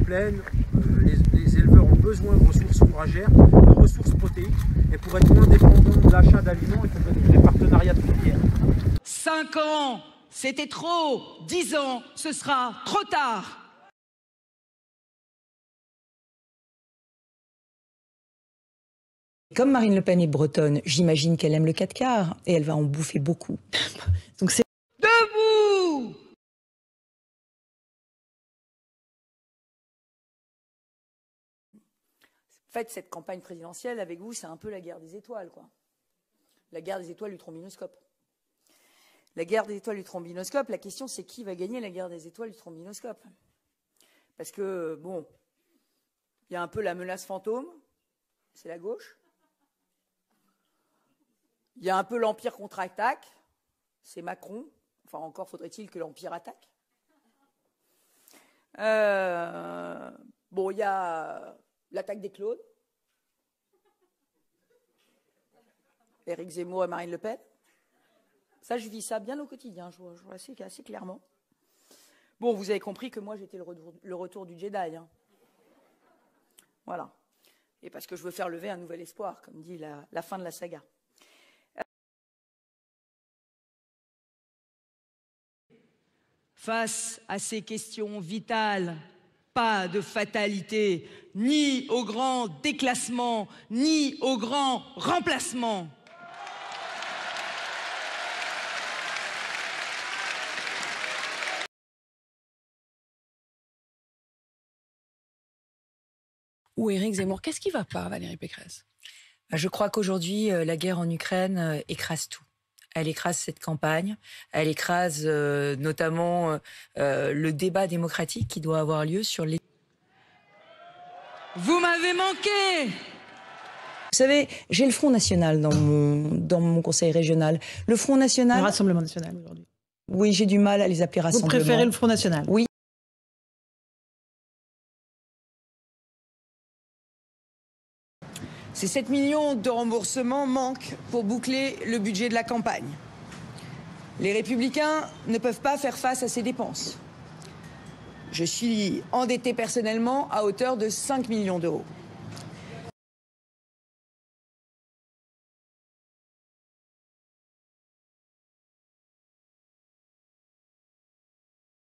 plaine, les éleveurs ont besoin de ressources fourragères, de ressources protéiques, et pour être moins dépendants de l'achat d'aliments, il faudrait des partenariats de filière. 5 ans, c'était trop. 10 ans, ce sera trop tard. Comme Marine Le Pen est bretonne, j'imagine qu'elle aime le 4 quarts et elle va en bouffer beaucoup. Donc c'est... Debout! En fait, cette campagne présidentielle, avec vous, c'est un peu la guerre des étoiles, quoi. La guerre des étoiles du trombinoscope. La guerre des étoiles du trombinoscope, la question, c'est qui va gagner la guerre des étoiles du trombinoscope? Parce que, bon, il y a un peu la menace fantôme, c'est la gauche. Il y a un peu l'Empire contre-attaque, c'est Macron. Enfin, encore faudrait-il que l'Empire attaque. Bon, il y a l'attaque des clones. Éric Zemmour et Marine Le Pen. Ça, je vis ça bien au quotidien, je vois assez clairement. Bon, vous avez compris que moi, j'étais le retour du Jedi. Hein. Voilà. Et parce que je veux faire lever un nouvel espoir, comme dit la fin de la saga. Face à ces questions vitales, pas de fatalité, ni au grand déclassement, ni au grand remplacement. Ou Éric Zemmour, qu'est-ce qui ne va pas, Valérie Pécresse? Je crois qu'aujourd'hui, la guerre en Ukraine écrase tout. Elle écrase cette campagne, elle écrase notamment le débat démocratique qui doit avoir lieu sur les... Vous m'avez manqué! Vous savez, j'ai le Front National dans mon conseil régional. Le Front National... Le Rassemblement National aujourd'hui. Oui, j'ai du mal à les appeler rassemblement. Vous préférez le Front National? Oui. Ces 7 millions de remboursements manquent pour boucler le budget de la campagne. Les Républicains ne peuvent pas faire face à ces dépenses. Je suis endetté personnellement à hauteur de 5 millions d'euros.